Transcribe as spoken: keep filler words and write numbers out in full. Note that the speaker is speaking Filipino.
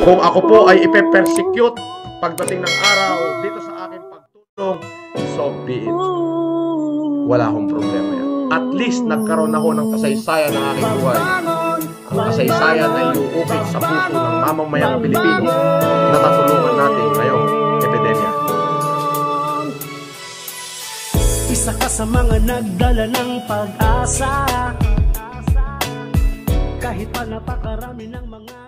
Kung ako po ay ipe-persecute pagdating ng araw dito sa aking pagtulong, so be it. Wala akong problema yan. At least nagkaroon ako ng kasaysayan ng aking buhay. Ang kasaysayan ay iuukit sa puso ng mamamayang Pilipino na tatulungan natin ngayong epidemya. Isa ka sa mga nagdala ng pag-asa, kahit pa napakarami ng mga